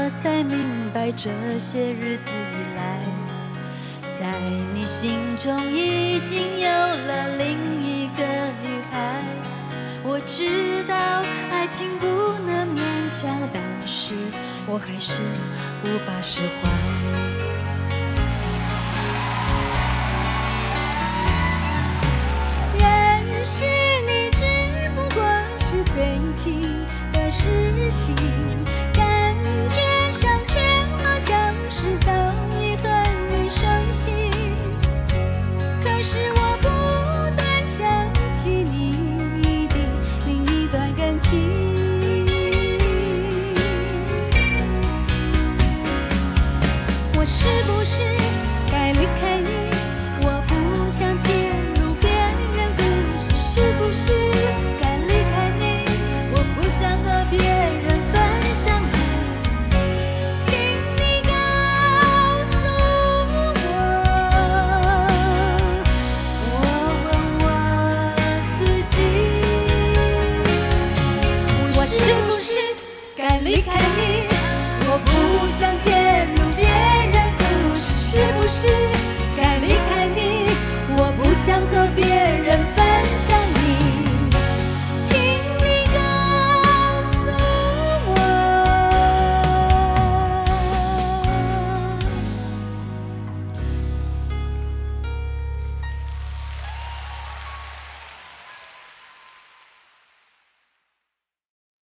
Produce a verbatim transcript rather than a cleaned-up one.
我才明白，这些日子以来，在你心中已经有了另一个女孩。我知道爱情不能勉强，但是我还是无法释怀。认识你只不过是最近的事情，感觉上却好像是早已和你熟悉。可是我不断想起你的另一段感情。我是不是该离开你？我不想介入别人故事。是不是该离开你？我不想和别人分享你。请你告诉我，我问我自己，我是不是该离开你？